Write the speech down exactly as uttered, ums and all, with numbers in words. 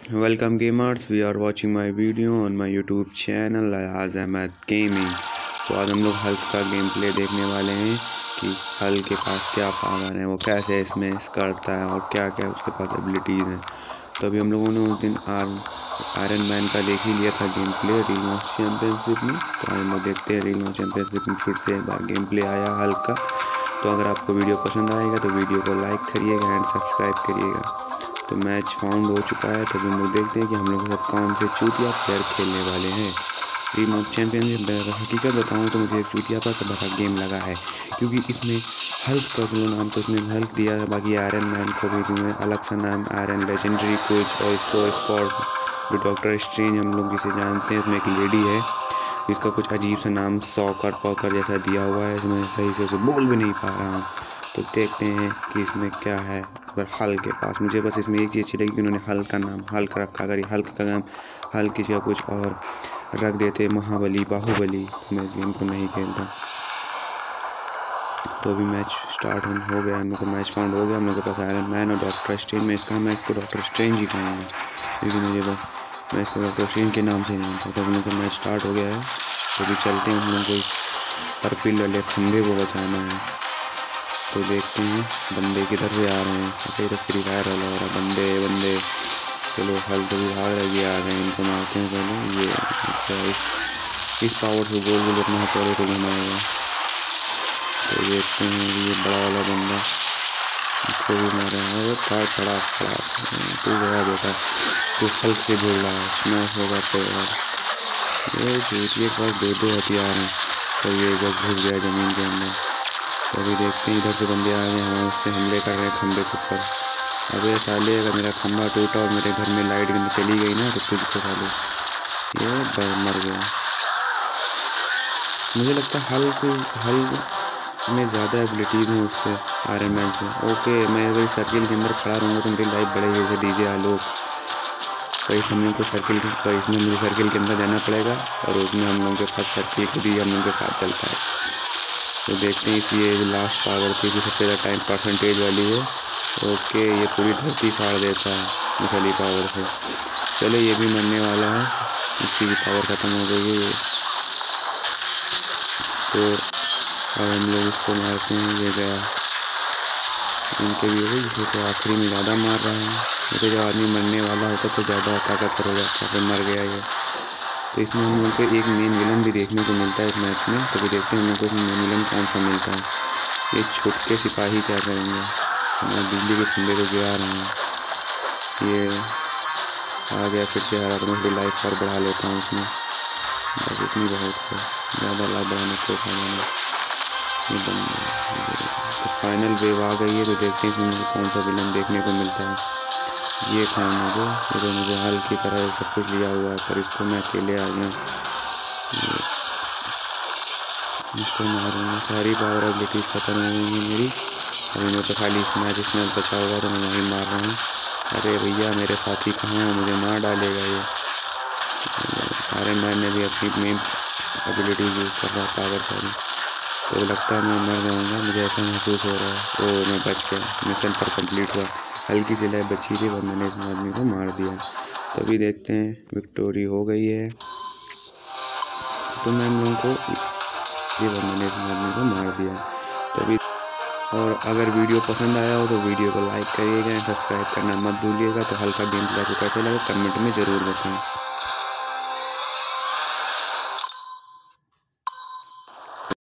Welcome gamers, we are watching my video on my YouTube channel Ayaz Ahmed Gaming। तो आज हम लोग Hulk का गेम प्ले देखने वाले हैं कि हल्क के पास क्या पावर है, वो कैसे इसमें करता है और क्या क्या उसके पास एबिलिटीज़ हैं। तो अभी हम लोगों ने उस दिन आर आयरन मैन का देख ही लिया था गेम प्ले रील चैम्पियनशिप में। तो आज हम लोग देखते हैं रील चैम्पियनशिप में फिर से एक बार गेम प्ले आया हल्क का। तो अगर आपको वीडियो पसंद आएगा तो वीडियो को लाइक करिएगा एंड सब्सक्राइब करिएगा। तो मैच फाउंड हो चुका है, तो हम लोग देखते हैं कि हम लोग के साथ कौन से चूतिया प्लेयर खेलने वाले हैं। रिमोट चैंपियनशिप हकीकत बताऊँ तो मुझे एक चूतिया पर सब का गेम लगा है, क्योंकि इसमें हल्क का जो नाम तो इसमें हल्क दिया है, बाकी आयरन मैन को भी दिया अलग सा नाम आयरन लेजेंडरी कोच और इसको स्कॉट जो डॉक्टर स्ट्रेंज हम लोग जिसे जानते हैं। इसमें एक लेडी है जिसका कुछ अजीब सा नाम सॉकर पॉकर जैसा दिया हुआ है, इसमें सही से उसे बोल भी नहीं पा रहा हूँ। तो देखते हैं कि इसमें क्या है। पर हल्क के पास मुझे बस इसमें एक चीज़ अच्छी लगी कि उन्होंने हल्क का नाम हल्क रखा। अगर हल्क का नाम हल्क की जगह कुछ और रख देते महाबली बाहुबली तो मैं इस गेम को नहीं खेलता। तो अभी मैच स्टार्ट हो गया, हम लोग का मैच फाउंड हो गया। हम लोग के पास आयरन मैन और डॉक्टर स्ट्रेंज में इसका मैं इसको डॉक्टर स्ट्रेंज ही कहूँगा, क्योंकि मुझे बस मैं इसको डॉक्टर स्ट्रेंज के नाम से नहीं जानता। तो हम लोग का मैच स्टार्ट हो गया है, तो अभी चलते हैं। हम लोग को इस पर्पल वाले खंभे को बचाना है। तो देखते हैं बंदे किधर से आ रहे हैं। अच्छा तो फ्री फायर वाला हो रहा है, बंदे बंदे चलो हल्क तो भी भाग रहा है, ये आ गए, इनको मारते हैं पहले। ये अच्छा इस, इस पावर से गोल गोल अपने हथौड़े को घुमाएगा। तो देखते हैं ये बड़ा वाला बंदा, इसको भी मारा है। वो था खड़ा खड़ा तू गया बेटा, तू हल्क से बोल रहा है स्मैश होगा तो यार। ये चूतिए के पास दो दो हथियार हैं, तो ये जब घुस गया ज़मीन के अंदर। तो अभी देखते हैं इधर से बंदे आ गए, हम उस पर हमले कर रहे हैं खंभे के ऊपर। अबे साले अगर मेरा खंभा टूटा और मेरे घर में लाइट चली गई ना तो तुझको साले ये मर गया। मुझे लगता है हल्क हल्क में ज़्यादा एबिलिटीज़ हैं उससे आयरन मैन से। ओके मैं अगर सर्किल के अंदर खड़ा रहूँगा तो मेरी लाइफ बढ़ेगी, जैसे डीजे आलोक। तो इस हम लोग को सर्किल तो इसमें मुझे सर्किल के अंदर जाना पड़ेगा और उसमें हम लोग के पास सर्किल खुद ही हम लोग के साथ चलता है। तो देखते हैं इस ये लास्ट पावर थी जो सबसे ज़्यादा टाइम परसेंटेज वाली है। ओके ये पूरी धरती फाड़ देता है इस वाली पावर से। चलो ये भी मरने वाला है, इसकी भी पावर ख़त्म हो गई है ये। तो अब हम लोग इसको मारते हैं, ये गया इनके भी हो, जिसे तो आखिरी में ज़्यादा मार रहा है। जैसे जब आदमी मरने वाला होता तो ज़्यादा ताकतवर हो जाता है, फिर मर गया ये। तो इसमें हम लोग को एक मेन विलन भी देखने को मिलता है इस मैच में। तो भी देखते हैं हम लोग को इसमें मेन विलन कौन सा मिलता है। ये छोटे सिपाही क्या करेंगे, मैं बिजली के खंभे को गिरा रहे हैं। ये आ गया फिर से हरा, तो मैं थोड़ी लाइफ और बढ़ा लेता हूँ इसमें, बस इतनी बहुत है, ज़्यादा लाइफ बढ़ाने को फायदा ये बन गया। तो फाइनल वेव आ गई है, तो देखते हैं कि मुझे कौन सा विलन देखने को मिलता है। ये कौन है जो तो मुझे हल्क की तरह सब कुछ लिया हुआ है, पर इसको मैं अकेले आ गया, इसको मारूंगा। सारी पावर एबिलिटीज खत्म हो गई है मेरी, अभी मैं तो खाली इस मैच इसमें बचा हुआ तो मैं वहीं मार रहा हूँ। अरे भैया मेरे साथी कहाँ हैं, मुझे मार डालेगा ये। आयरन मैन ने भी अपनी मेन एबिलिटीज यूज़ कर रहा है पावर सारी, तो लगता है मैं मर जाऊँगा, मुझे ऐसा महसूस हो रहा है। ओ मैं बच गया, मिशन पर कंप्लीट हुआ, हल्की सी लाइफ बची थी पर मैंने इस आदमी को मार दिया। तो अभी देखते हैं विक्टोरी हो गई है। तो मैं हम लोगों को ये मैंने इस आदमी को मार दिया। तो अभी और अगर वीडियो पसंद आया हो तो वीडियो को लाइक करिएगा, सब्सक्राइब करना मत भूलिएगा। तो हल्का गेम प्ले को कैसे लगा कमेंट में ज़रूर बताएं।